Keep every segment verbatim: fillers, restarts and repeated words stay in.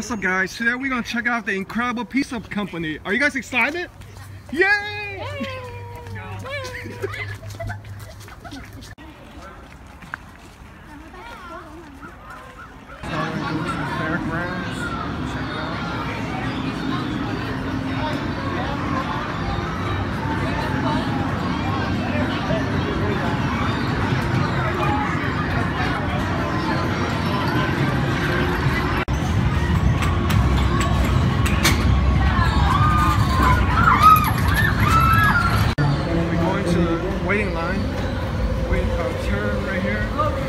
What's up, guys? Today we're gonna check out the incredible pizza company. Are you guys excited? Yay! Fairgrounds. Check it out. Waiting line, waiting for a turn right here.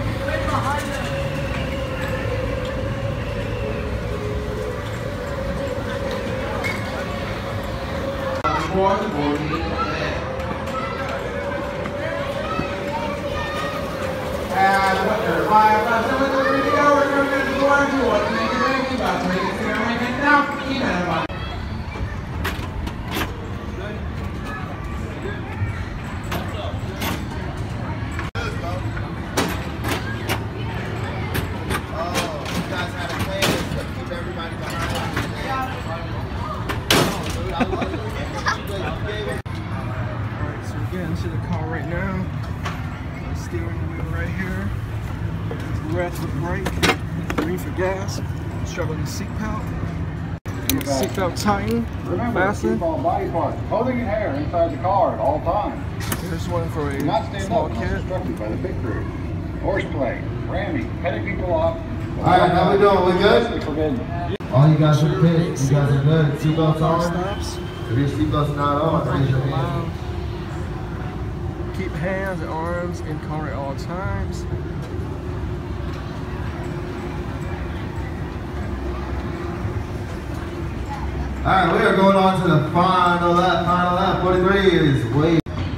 And what five thousand ready to go, we're going to the door to what make it ring, about to make it ring now, keep it about. Alright, so we're getting into the car right now. Steering wheel right here. Red for brake, green for gas. Strapping the seatbelt. Seatbelt tighten, fasten. Keep all body parts, clothing and hair inside the car at all times. There's one for a Not stand small up, kid. instructed by the pit crew. Horseplay, ramming, cutting people off. All right, how we doing? We good? Forbidden. All you guys are good. You guys are good. Seatbelts on. Stops. If your seatbelt's not on, raise your hand. Loud. Keep hands and arms in car at all times. All right, we are going on to the final lap. Final lap. forty-three is way.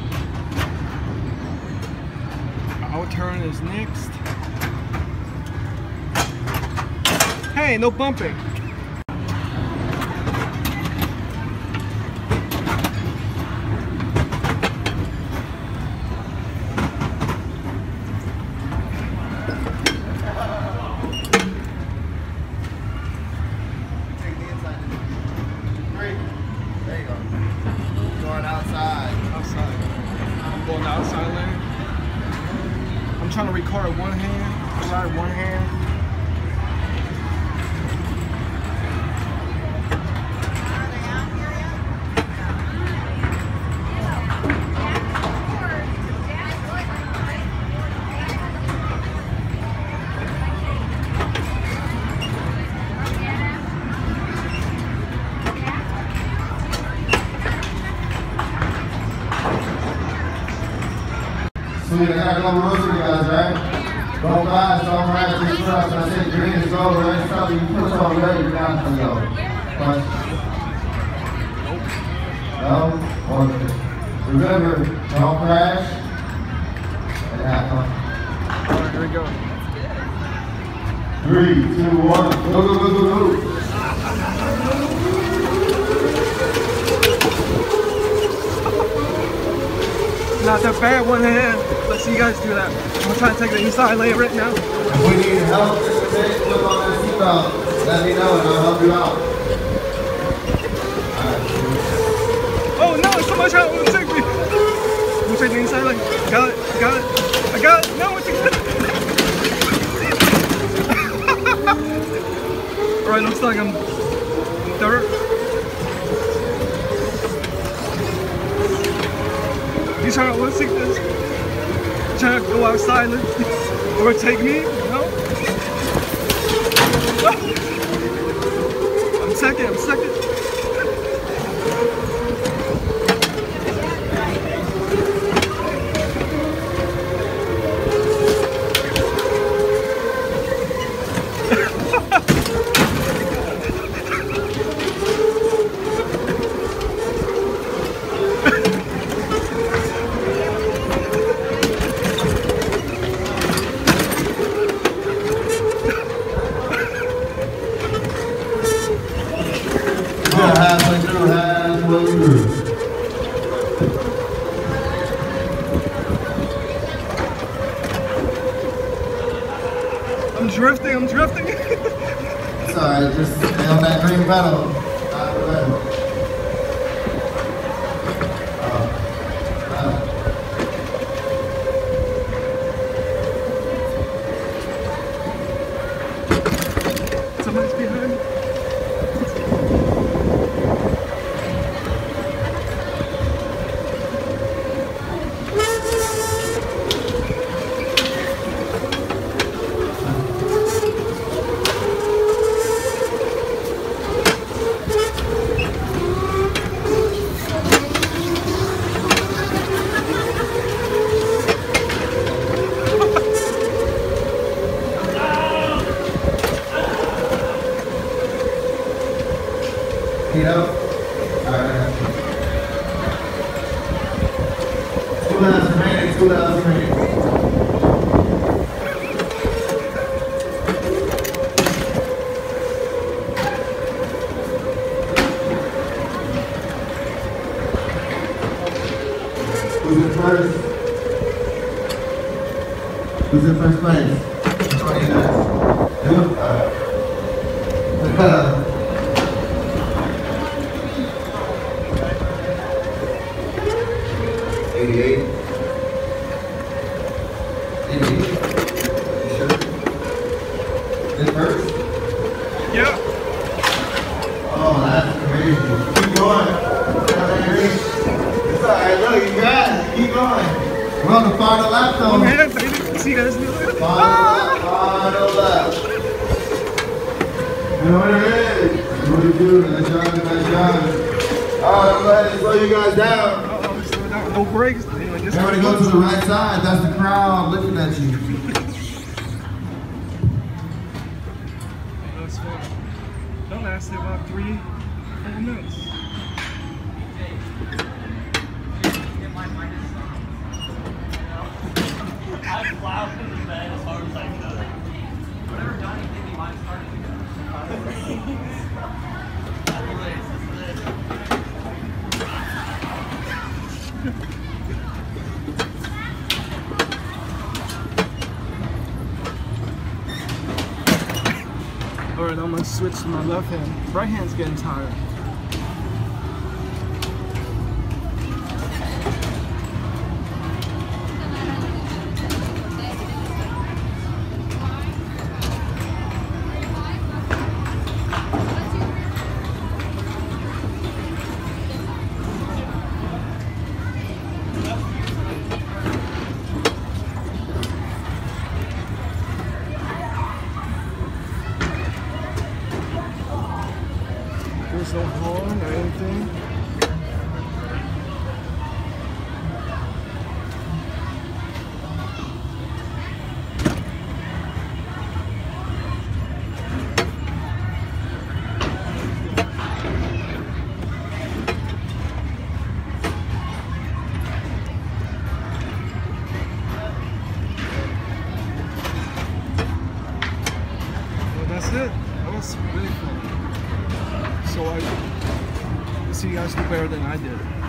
Our turn is next. Hey, no bumping. There you go. Going outside. Outside. I'm going outside lane. I'm trying to record with one hand, ride one hand. Sweet, I got a couple rules for you guys, right? Don't fast, don't crash, just trust. When I say green is go, red is stop, you put on red, you're down to go. Question? No? Okay. Remember, don't crash. And have fun. Alright, here we go. Three, two, one, go, go, go, go, go. Not that bad, one hand. Let's see you guys do that. I'm trying to take the inside lane right now. If we need help, just take flip on that seatbelt. Let me know and I'll help you out. Oh no, somebody's trying to take me. I'm gonna take the inside lane. Got it, I got it, I got it. No, it's a Alright, looks like I'm third. You trying to let's see this? Trying to go outside and overtake me? No? I'm second, I'm second. Halfway through, halfway through. I'm drifting, I'm drifting. It's alright, just stay on that green pedal. Not the pedal. Somebody's behind me. Feet up. Alright. Two laps remaining, two laps remaining. Who's in first? Who's in first place? twenty minutes. You? Alright. eighty-eight. eighty-eight. You sure? In first? Yeah. Oh, that's crazy. Keep going. It's alright, look, you got it. Keep going. We're on the final lap though. Oh man, baby. See you guys do it. Final lap, final lap. You know what it is? What do you do? Nice job, nice job. Alright, I'm glad to slow you guys down. No brakes. Anyway, just Everybody go to the right side. That's the crowd looking at you. That's fun. That lasted about three, four minutes. I plowed in the bed as hard as I could. Whatever Johnny did, he might start to go. Alright, I'm gonna switch to my left hand. Right hand's getting tired. There's no horn or anything. Well, that's it. That was really fun. So I see you guys do better than I did.